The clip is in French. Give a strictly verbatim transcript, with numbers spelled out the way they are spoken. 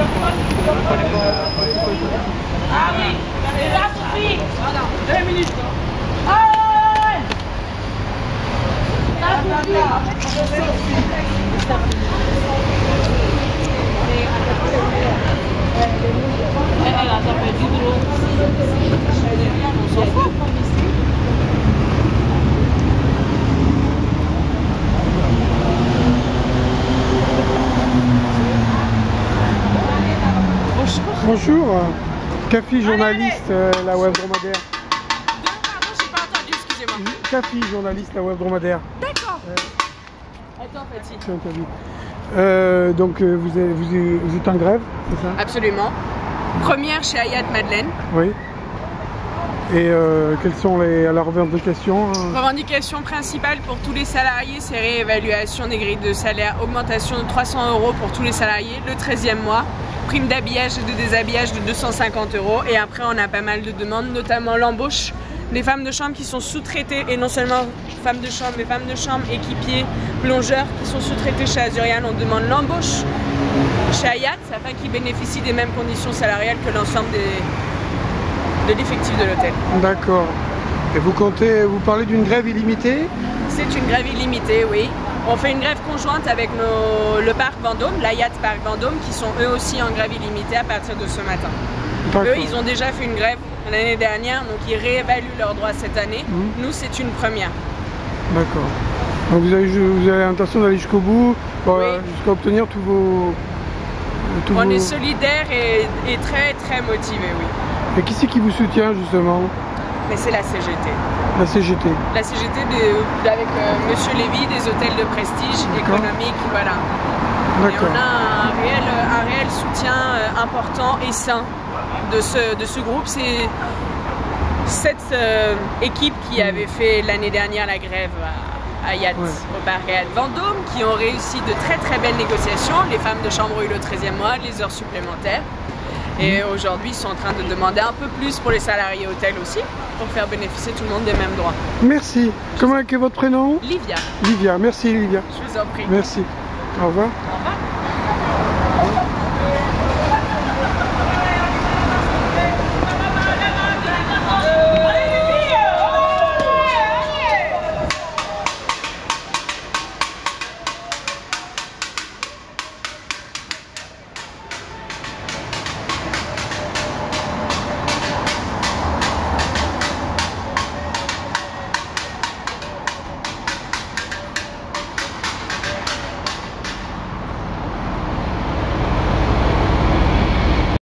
Ah oui, et là, Sophie, deux minutes. Allez, là, Sophie. Elle a ça fait du gros. On s'en fout. Bonjour, Cafi, journaliste, euh, la web dromadaire. Pardon, j'ai pas entendu, excusez-moi. Cafi, journaliste, la web dromadaire. D'accord. Euh, Attends, Fatih. c'est interdit. Euh, donc euh, vous, êtes, vous, êtes, vous êtes en grève, c'est ça? Absolument. Première chez Hayat Madeleine. Oui. Et euh, quelles sont les, leurs revendications? Revendication principale pour tous les salariés, c'est réévaluation des grilles de salaire, augmentation de trois cents euros pour tous les salariés, le treizième mois, prime d'habillage et de déshabillage de deux cent cinquante euros. Et après, on a pas mal de demandes, notamment l'embauche des femmes de chambre qui sont sous-traitées, et non seulement femmes de chambre, mais femmes de chambre, équipiers, plongeurs qui sont sous-traités chez Azurian. On demande l'embauche chez Hayat afin qu'ils bénéficient des mêmes conditions salariales que l'ensemble des... de l'effectif de l'hôtel. D'accord. Et vous comptez, vous parlez d'une grève illimitée? C'est une grève illimitée, oui. On fait une grève conjointe avec nos, le parc Vendôme, l'Hayat Parc Vendôme, qui sont eux aussi en grève illimitée à partir de ce matin. Eux, ils ont déjà fait une grève l'année dernière, donc ils réévaluent leurs droits cette année. Mmh. Nous, c'est une première. D'accord. Donc vous avez, vous avez l'intention d'aller jusqu'au bout, oui. jusqu'à obtenir tous vos... Tous On vos... est solidaires et, et très très motivés, oui. Et qui c'est qui vous soutient justement? Mais c'est la C G T. La C G T. La C G T de, avec euh, Monsieur Lévy, des hôtels de prestige économique, voilà. Et on a un réel, un réel soutien euh, important et sain de ce, de ce groupe. C'est cette euh, équipe qui avait fait l'année dernière la grève à Hayat, ouais. au bar Hayat Vendôme, qui ont réussi de très très belles négociations. Les femmes de chambre ont eu le treizième mois, les heures supplémentaires. Et aujourd'hui, ils sont en train de demander un peu plus pour les salariés hôtels aussi, pour faire bénéficier tout le monde des mêmes droits. Merci. Comment est votre prénom? Livia. Livia, merci Livia. Je vous en prie. Merci. Au revoir.